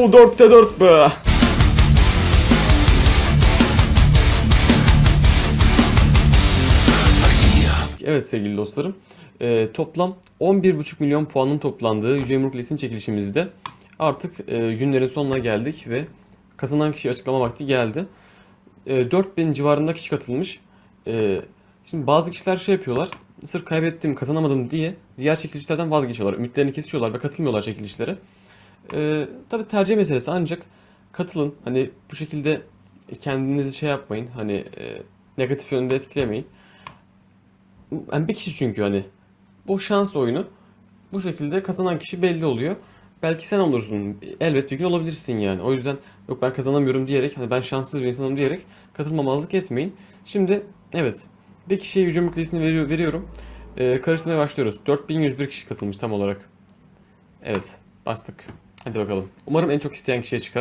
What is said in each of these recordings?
4'te 4 be. Evet sevgili dostlarım. Toplam 11,5 milyon puanın toplandığı Yüce Yumruk Lesin çekilişimizde artık günlerin sonuna geldik ve kazanan kişi açıklama vakti geldi. 4000 civarında kişi katılmış. Şimdi bazı kişiler şey yapıyorlar. Sırf kaybettim, kazanamadım diye diğer çekilişlerden vazgeçiyorlar. Ümitlerini kesiyorlar ve katılmıyorlar çekilişlere. Tabii tercih meselesi, ancak katılın. Hani bu şekilde kendinizi şey yapmayın. Hani negatif yönde etkilemeyin. Yani bir kişi, çünkü hani bu şans oyunu, bu şekilde kazanan kişi belli oluyor. Belki sen olursun. Elbet bir gün olabilirsin yani. O yüzden yok ben kazanamıyorum diyerek, hani ben şanssız bir insanım diyerek katılmamazlık etmeyin. Şimdi evet, bir kişiye Yüce Yumruk Lesi'ni veriyorum. Karıştırmaya başlıyoruz. 4101 kişi katılmış tam olarak. Evet, bastık. Hadi bakalım. Umarım en çok isteyen kişiye çıkar.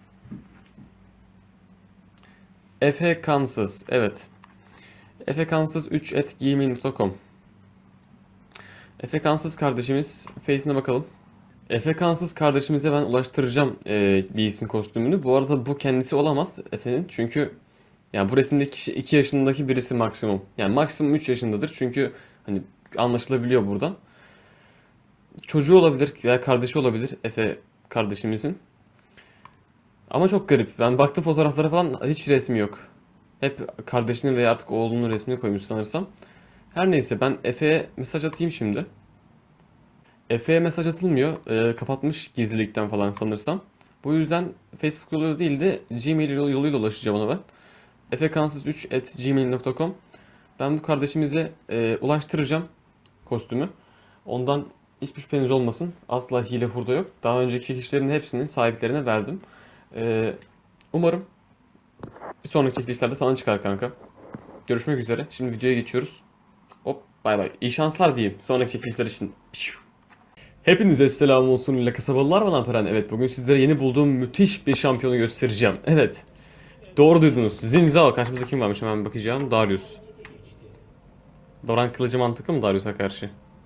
Efe Kansız. Evet. efekansız3@gmail.com. Efe Kansız kardeşimiz Face'ine bakalım. Efe Kansız kardeşimize ben ulaştıracağım Lee Sin kostümünü. Bu arada bu kendisi olamaz Efe'nin. Çünkü yani bu resimdeki kişi 2 yaşındaki birisi maksimum. Yani maksimum 3 yaşındadır. Çünkü hani anlaşılabiliyor buradan. Çocuğu olabilir veya kardeşi olabilir Efe kardeşimizin. Ama çok garip. Ben baktım fotoğraflara falan, hiç resmi yok. Hep kardeşinin veya artık oğlunun resmini koymuş sanırsam. Her neyse, ben Efe'ye mesaj atayım şimdi. Efe'ye mesaj atılmıyor. Kapatmış gizlilikten falan sanırsam. Bu yüzden Facebook yoluyla değil de Gmail yoluyla ulaşacağım ona ben. efekansız3@gmail.com. Ben bu kardeşimize ulaştıracağım kostümü. Ondan hiçbir şüpheniz olmasın. Asla hile hurda yok. Daha önceki çekilişlerin hepsinin sahiplerine verdim. Umarım bir sonraki çekilişlerde sana çıkar kanka. Görüşmek üzere. Şimdi videoya geçiyoruz. Hop, bay bay. İyi şanslar diyeyim sonraki çekilişler için. Hepinize selam olsun illa kasabalılar bana peren. Evet, bugün sizlere yeni bulduğum müthiş bir şampiyonu göstereceğim. Evet. Doğru duydunuz. Zinzao. Karşımızda kim varmış, hemen bakacağım. Darius. Doran kılıcı mantıklı mı Darius'a karşı?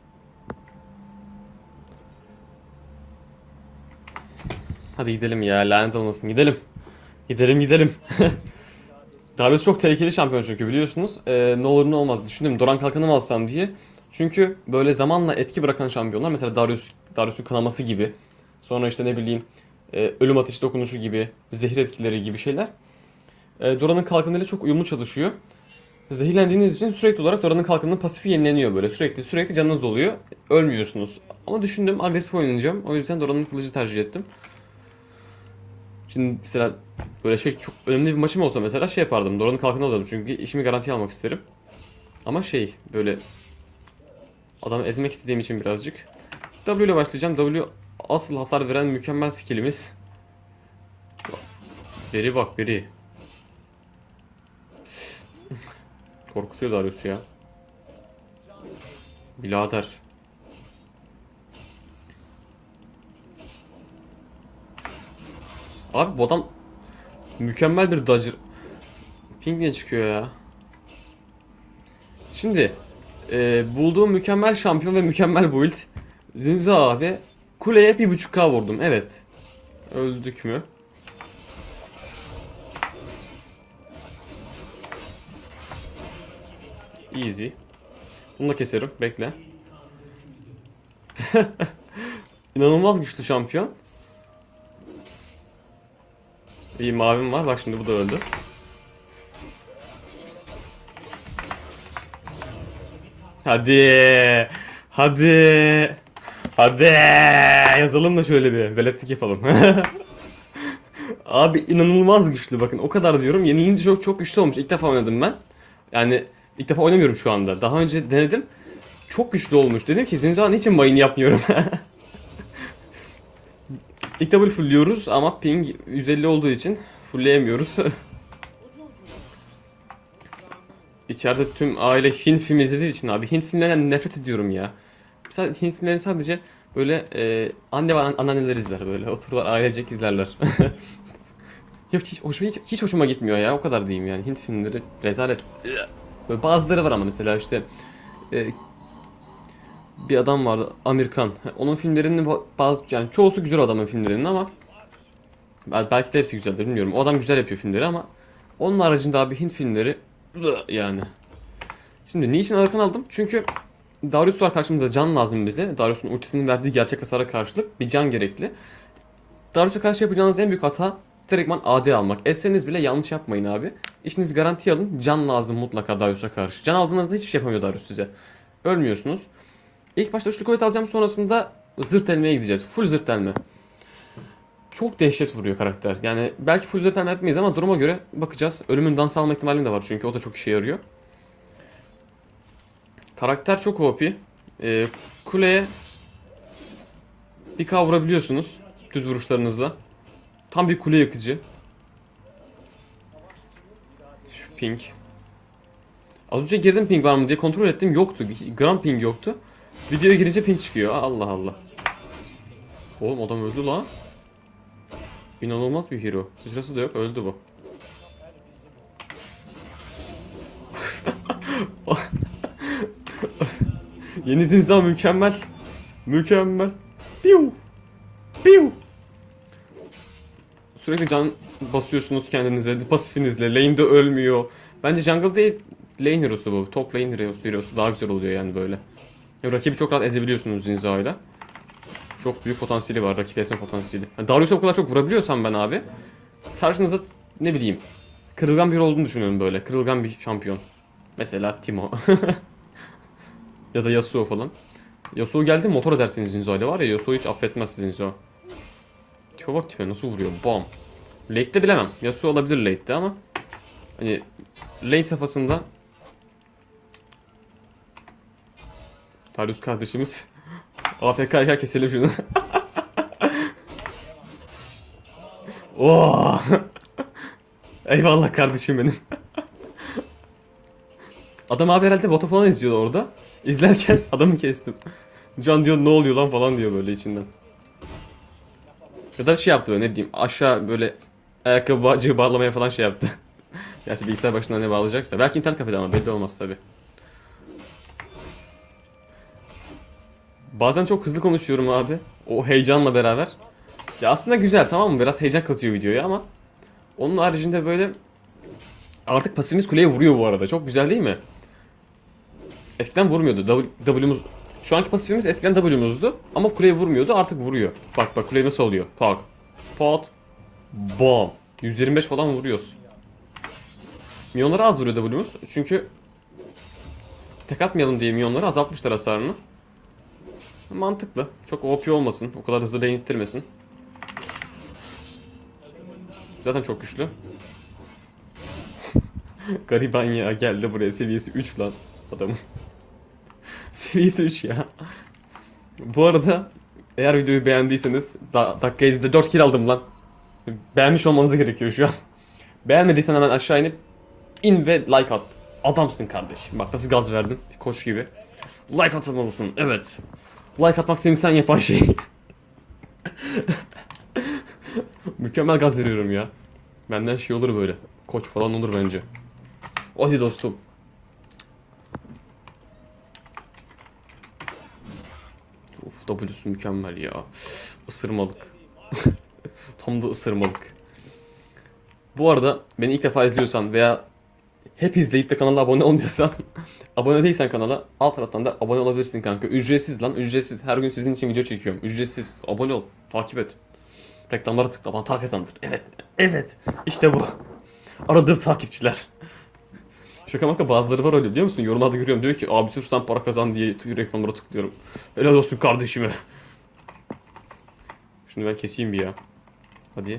Hadi gidelim ya, lanet olmasın, gidelim. Gidelim. Darius çok tehlikeli şampiyon çünkü, biliyorsunuz. Ne olur ne olmaz düşündüm, Doran kalkanı mı alsam diye. Çünkü böyle zamanla etki bırakan şampiyonlar, mesela Darius'un kanaması gibi. Sonra işte ne bileyim, ölüm ateşi dokunuşu gibi, zehir etkileri gibi şeyler. Doran'ın kalkanıyla çok uyumlu çalışıyor. Zehirlendiğiniz için sürekli olarak Doran'ın kalkanının pasifi yenileniyor böyle. Sürekli canınız doluyor. Ölmüyorsunuz. Ama düşündüm, agresif oynayacağım. O yüzden Doran'ın kılıcı tercih ettim. Şimdi mesela böyle şey, çok önemli bir maçım olsa mesela şey yapardım. Doran'ın kalkanı alırdım çünkü işimi garantiye almak isterim. Ama şey, böyle adamı ezmek istediğim için birazcık. W ile başlayacağım. W asıl hasar veren mükemmel skillimiz. Beri bak, beri. Korkutuyor Darius ya. Birader. Abi bu adam mükemmel bir dodger. Ping niye çıkıyor ya? Şimdi bulduğum mükemmel şampiyon ve mükemmel build. Zinzao abi. Kuleye 1.5k vurdum. Evet. Öldük mü? Easy. Bunu da keserim. Bekle. İnanılmaz güçlü şampiyon. İyi, mavim var. Bak şimdi bu da öldü. Hadi. Hadi. Hadi. Yazalım da şöyle bir veletlik yapalım. Abi inanılmaz güçlü, bakın o kadar diyorum. Yenilince çok güçlü olmuş. İlk defa oynadım ben. Yani ilk defa oynamıyorum şu anda. Daha önce denedim. Çok güçlü olmuş. Dedim ki Zinzao niçin mayını yapmıyorum? İlk W fullliyoruz ama ping 150 olduğu için fullleyemiyoruz. İçeride tüm aile Hint filmi izlediği için abi, Hint filmlerinden nefret ediyorum ya. Mesela Hint filmlerini sadece böyle anne ve anneanneler izler, böyle otururlar ailecek izlerler. Yok, hiç hoşuma gitmiyor ya, o kadar diyeyim yani. Hint filmleri rezalet. Böyle bazıları var ama mesela işte bir adam vardı, Amerikan. Onun filmlerinin bazı, yani çoğusu güzel adamın filmlerinin ama Belki de hepsi güzeldir, bilmiyorum. O adam güzel yapıyor filmleri ama onun haricinde abi Hint filmleri yani. Şimdi niçin Arkan aldım? Çünkü Darius var karşımızda, can lazım bize. Darius'un ultisinin verdiği gerçek hasara karşılık bir can gerekli. Darius'a karşı yapacağınız en büyük hata direktman AD almak. Esseniz bile yanlış yapmayın abi. İşinizi garantiye alın. Can lazım mutlaka Darius'a karşı. Can aldığınızda hiçbir şey yapamıyor Darius size. Ölmüyorsunuz. İlk başta üçlü kuvvet alacağım, sonrasında zırt delmeye gideceğiz. Full zırt delme. Çok dehşet vuruyor karakter. Yani belki full zırt delme yapmayız ama duruma göre bakacağız. Ölümün dans alma ihtimalim de var çünkü o da çok işe yarıyor. Karakter çok OP. Kuleye bir vurabiliyorsunuz düz vuruşlarınızla. Tam bir kule yakıcı. Şu ping. Az önce girdim ping var mı diye kontrol ettim, yoktu. Gram ping yoktu. Videoya girince ping çıkıyor. Allah Allah. Oğlum adam öldü lan. İnanılmaz bir hero. Sıçrası da yok, öldü bu. Yeni zinza mükemmel. Mükemmel. Piu. Piu. Sürekli can basıyorsunuz kendinize. Pasifinizle. Lane'de ölmüyor. Bence jungle değil, lane hero'su bu. Top lane hero'su daha güzel oluyor yani böyle. Rakibi çok rahat ezebiliyorsunuz zinzayla. Çok büyük potansiyeli var. Rakip ezme potansiyeli. Yani Darius'a bu kadar çok vurabiliyorsam ben abi, karşınızda ne bileyim kırılgan bir olduğunu düşünüyorum böyle. Kırılgan bir şampiyon. Mesela Timo. Ya da Yasuo falan. Yasuo geldi motor ederseniz Zinzo ile var ya, Yasuo hiç affetmez Zinzo. Tipe bak, tipe nasıl vuruyor, bam. Late'de bilemem. Yasuo olabilir late'de ama hani lane safhasında Darius kardeşimiz AFK'yken keselim şunu. Oo. Eyvallah kardeşim benim. Adam abi herhalde botu falan izliyordu orada. İzlerken adamı kestim. Can diyor ne oluyor lan falan diyor böyle içinden. Ya da şey yaptı böyle, ne diyeyim, aşağı böyle ayakkabı bağcığı bağlamaya falan şey yaptı. Gerçi bilgisayar başına ne bağlayacaksa. Belki internet kafede ama belli olmaz tabi. Bazen çok hızlı konuşuyorum abi. O heyecanla beraber. Ya aslında güzel, tamam mı? Biraz heyecan katıyor videoya ama onun haricinde böyle artık pasifimiz kuleye vuruyor bu arada. Çok güzel değil mi? Eskiden vurmuyordu. W'muz, şu anki pasifimiz eskiden W'muzdu ama kuleye vurmuyordu, artık vuruyor. Bak bak kuleye nasıl oluyor. Tak. Pat. Bam. 125 falan vuruyoruz. Minyonlara az vuruyor W'muz. Çünkü tek atmayalım diye minyonları azaltmışlar hasarını. Mantıklı. Çok OP olmasın. O kadar hızlı lane ittirmesin. Zaten çok güçlü. Gariban ya, geldi buraya, seviyesi 3 lan adamın. Seviyesi 3 ya. Bu arada eğer videoyu beğendiyseniz dakika 7'de 4 kill aldım lan. Beğenmiş olmanız gerekiyor şu an. Beğenmediysen hemen aşağı in ve like at. Adamsın kardeşim. Bak nasıl gaz verdin. Bir koç gibi. Like atmalısın. Evet. Like atmak seni sen yapan şey. Mükemmel gaz veriyorum ya. Benden şey olur böyle. Koç falan olur bence. Hadi dostum. Of, W'su mükemmel ya. Isırmalık. Tam da ısırmalık. Bu arada beni ilk defa izliyorsan veya hep izleyip de kanala abone olmuyorsan abone değilsen kanala alt taraftan da abone olabilirsin kanka. Ücretsiz lan, ücretsiz. Her gün sizin için video çekiyorum. Ücretsiz. Abone ol. Takip et. Reklamlara tıkla, bana tak kazandır. Evet. Evet. İşte bu. Aradığım takipçiler. Şaka maka bazıları var öyle, biliyor musun? Yorumlarda görüyorum, diyor ki abi sırf sen para kazan diye reklamlara tıklıyorum. Helal olsun kardeşime. Şunu ben keseyim bir ya. Hadi.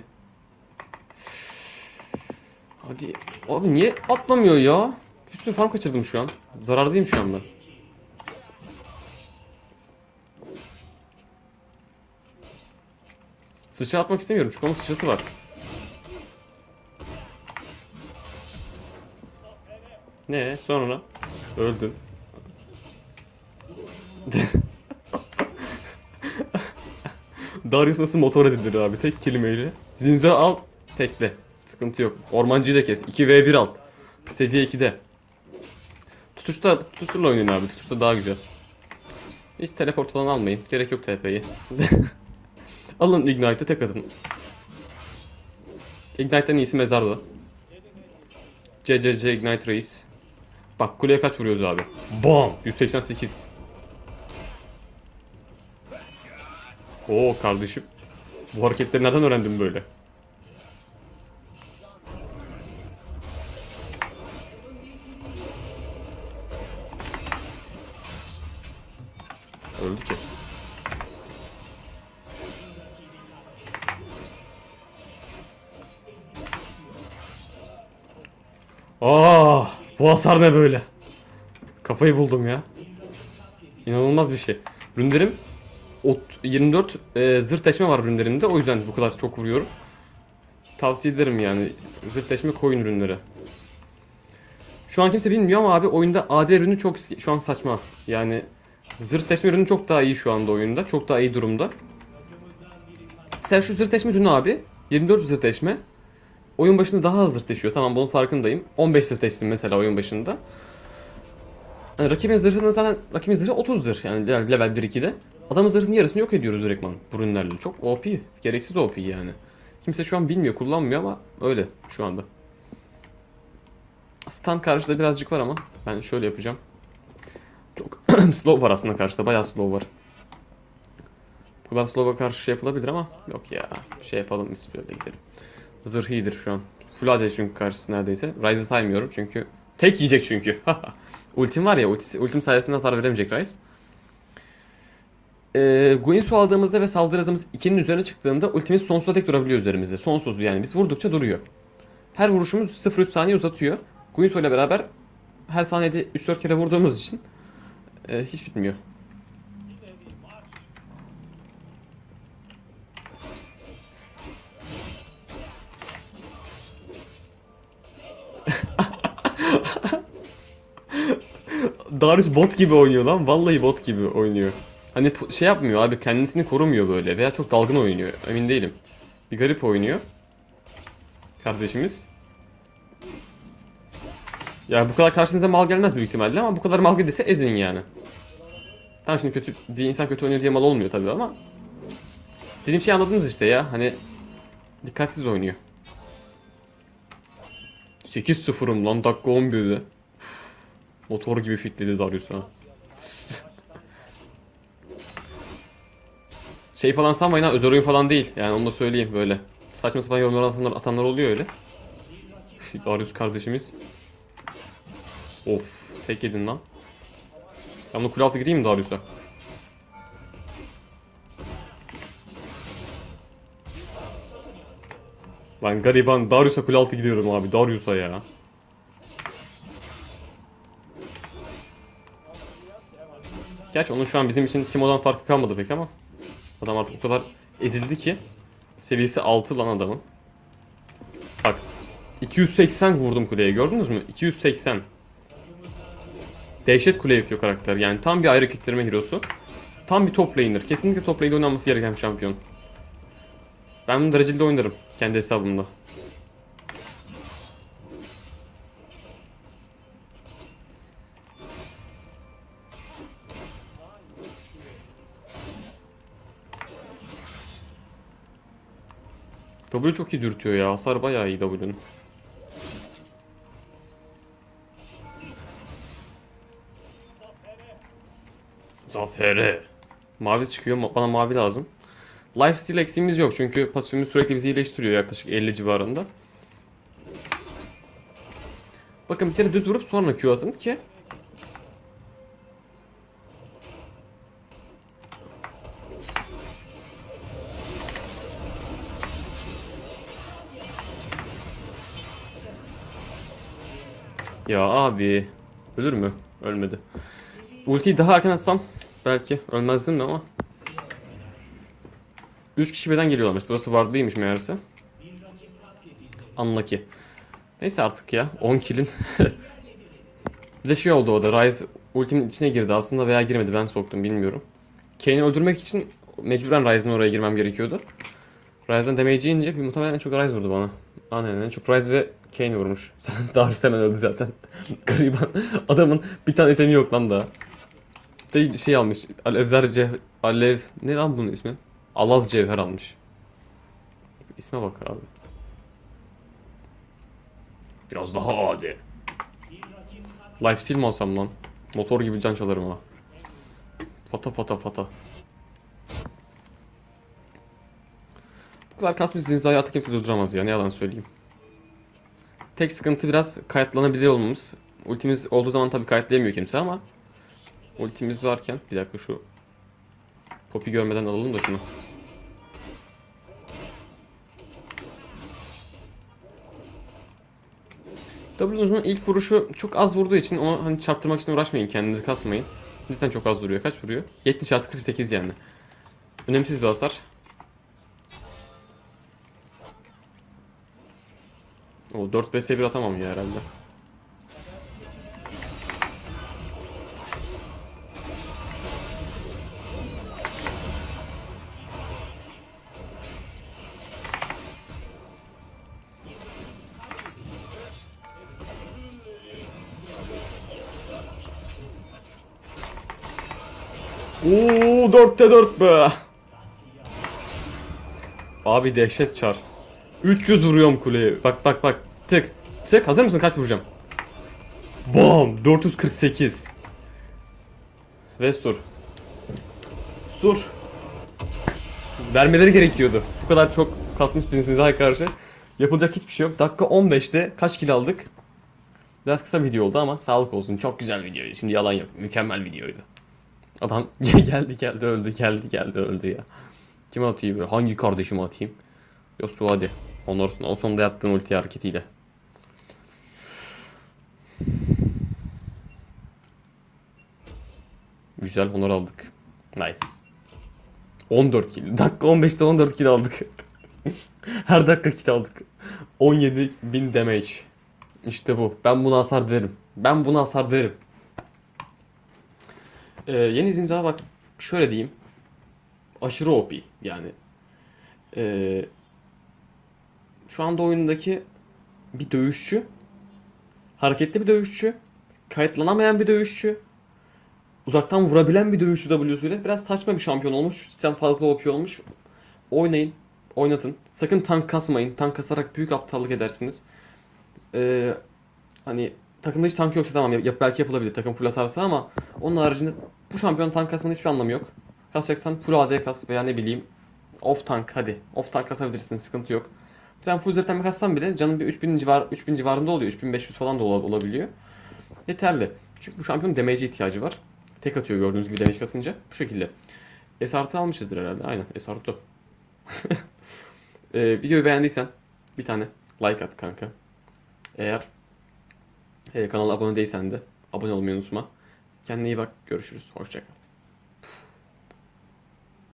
Hadi. Abi niye atlamıyor ya? Bir sürü farm kaçırdım şu an. Zarardayım şu anda. Sıçra atmak istemiyorum çünkü onun sıçrası var. Ne? Sonra? Öldün. Darius nasıl motor edilir abi? Tek kelimeyle. Zinza al, tekle. Sıkıntı yok. Ormancıyı da kes. 2v1 al. Seviye 2'de. Tutuşturla oynayın abi. Tutuşta daha güzel. Hiç teleport falan almayın. Gerek yok TP'yi. Alın Ignite'ı tek atın. Ignite'den iyisi mezarda. CCC Ignite reis. Bak kuleye kaç vuruyoruz abi? Bam! 188. Oo kardeşim. Bu hareketleri nereden öğrendin böyle? Öldü ki. Bu hasar ne böyle? Kafayı buldum ya. İnanılmaz bir şey. Ründerim 24 zırhleşme var ründerimde. O yüzden bu kadar çok vuruyorum. Tavsiye ederim yani. Zırhleşme koyun ürünleri. Şu an kimse bilmiyor ama abi oyunda AD ürünü çok şu an saçma. Yani zırhleşme ürünü çok daha iyi şu anda oyunda. Çok daha iyi durumda. Sen şu zırhleşme ürünü abi 24 zırhleşme. Oyun başında daha az zırhleşiyor. Tamam bunun farkındayım. 15 zırhleştim mesela oyun başında. Yani rakibin zırhı 30 zırh yani level 1-2'de. Adamın zırhının yarısını yok ediyoruz direktman bu ürünlerle. Çok OP. Gereksiz OP yani. Kimse şu an bilmiyor, kullanmıyor ama öyle şu anda. Stun karşıda birazcık var ama ben şöyle yapacağım. Çok slow var aslında karşıda. Bayağı slow var. Bu kadar slow'a karşı şey yapılabilir ama yok ya. Şey yapalım biz böyle gidelim. Zırh iyidir şu an. Full AD çünkü karşısı neredeyse. Ryze'ı saymıyorum çünkü tek yiyecek çünkü. Ultim var ya, ultim sayesinde hasar veremeyecek Ryze. Guinsoo aldığımızda ve saldırı hızımız 2'nin üzerine çıktığında ultimiz sonsuza dek durabiliyor üzerimizde. Sonsuz yani biz vurdukça duruyor. Her vuruşumuz 0-3 saniye uzatıyor. Guinsoo ile beraber her saniyede 3-4 kere vurduğumuz için hiç bitmiyor. Darius bot gibi oynuyor lan. Vallahi bot gibi oynuyor. Hani şey yapmıyor abi, kendisini korumuyor böyle veya çok dalgın oynuyor. Emin değilim. Bir garip oynuyor. Kardeşimiz. Ya bu kadar karşınıza mal gelmez büyük ihtimalle ama bu kadar mal gelirse ezin yani. Tamam şimdi kötü bir insan kötü oynuyor diye mal olmuyor tabii ama. Dediğim şey anladınız işte ya. Hani dikkatsiz oynuyor. 8-0'ım lan dakika 11'de. Motor gibi fitledi Darius ha. Şey falan sanmayın ha, özel oyun falan değil. Yani onu da söyleyeyim böyle. Saçma sapan yorumlar atanlar oluyor öyle. Darius kardeşimiz. Of, tek yedin lan. Ben bunu kule altı gireyim mi Darius'a? Lan gariban Darius'a kule altı gidiyorum abi, Darius'a ya. Gerçi onun şu an bizim için Timo'dan farkı kalmadı pek ama. Adam artık o kadar ezildi ki. Seviyesi 6 lan adamın. Bak. 280 vurdum kuleye, gördünüz mü? 280. Dehşet kule yapıyor karakter. Yani tam bir ayrı kitleme hero'su. Tam bir top laner. Kesinlikle top lane'de oynanması gereken bir şampiyon. Ben bunu dereceli oynarım kendi hesabımda. W çok iyi dürtüyor ya. Hasar bayağı iyi W'nun. Zafere. Mavi çıkıyor. Bana mavi lazım. Lifesteal eksiğimiz yok çünkü pasifimiz sürekli bizi iyileştiriyor yaklaşık 50 civarında. Bakın bir kere düz vurup sonra Q atın ki. Ya abi. Ölür mü? Ölmedi. Ultiyi daha erken atsam belki ölmezdim de ama. 3 kişi birden geliyorlarmış. Burası wardlıymış meğerse. Unlucky. Neyse artık ya. 10 kill'in. Bir de şey oldu o da. Ryze ultimin içine girdi aslında veya girmedi. Ben soktum bilmiyorum. Kane'i öldürmek için mecburen Ryze'ın oraya girmem gerekiyordu. Ryze'den damage yiyince muhtemelen en çok Ryze vurdu bana. Aynen en çok Ryze ve Kane vurmuş. Darius hemen öldü zaten. Gariban. Adamın bir tane itemi yok lan daha. De şey almış. Alev ne lan bunun ismi? Alaz cevher almış. İsme bak abi. Biraz daha hadi. Lifesteal mi alsam lan? Motor gibi can çalarım ha. Fata fata fata. Bu kadar kasmış zinza hayatı kimse durduramaz ya, ne yalan söyleyeyim. Tek sıkıntı biraz kayıtlanabilir olmamız. Ultimiz olduğu zaman tabii kayıtlayamıyor kimse ama ultimiz varken, bir dakika şu Poppy görmeden alalım da şunu. W'nuzun ilk vuruşu çok az vurduğu için onu hani çarptırmak için uğraşmayın, kendinizi kasmayın. Cidden çok az vuruyor. Kaç vuruyor? 70 artı 48 yani. Önemsiz bir hasar. O 4 vs 1 atamam ya herhalde. Oo 4'te 4 be. Abi dehşet çar. 300 vuruyorum kuleye. Bak bak bak. Tık. Tık. Hazır mısın? Kaç vuracağım? Bam. 448. Ve sur. Sur. Vermeleri gerekiyordu. Bu kadar çok kasmış bir Zinza'ya karşı. Yapılacak hiçbir şey yok. Dakika 15'te kaç kill aldık? Biraz kısa video oldu ama sağlık olsun. Çok güzel videoydu. Şimdi yalan yok. Mükemmel videoydu. Adam geldi öldü, geldi öldü ya. Kime atayım böyle? Hangi kardeşime atayım? Yasuo hadi. Ondan o sonunda yaptığın ulti hareketiyle. Güzel, onları aldık. Nice. 14 kill. Dakika 15'te 14 kill aldık. Her dakika kill aldık. 17.000 damage. İşte bu. Ben buna hasar derim. Ben buna hasar derim. Yeni Zinza bak şöyle diyeyim. Aşırı OP yani. Ee, Şu anda oyundaki bir dövüşçü. Hareketli bir dövüşçü. Kayıtlanamayan bir dövüşçü. Uzaktan vurabilen bir dövüşçü W'suyla. Biraz saçma bir şampiyon olmuş. Cidden fazla OP olmuş. Oynayın. Oynatın. Sakın tank kasmayın. Tank kasarak büyük aptallık edersiniz. Hani takımda hiç tank yoksa tamam belki yapılabilir takım full hasarsa ama onun haricinde bu şampiyon tank kasmanın hiçbir anlamı yok. Kasacaksan full AD kas veya ne bileyim off tank hadi. Off tank kasabilirsin, sıkıntı yok. Sen full zırhtan kassan bile canın bir 3000 civarında oluyor. 3500 falan da olabiliyor. Yeterli. Çünkü bu şampiyonun damage'e ihtiyacı var. Tek atıyor gördüğünüz gibi damage kasınca. Bu şekilde. S artı almışızdır herhalde. Aynen S artı. Videoyu beğendiysen bir tane like at kanka. Eğer kanala abone değilsen de abone olmayı unutma. Kendine iyi bak. Görüşürüz. Hoşça kal.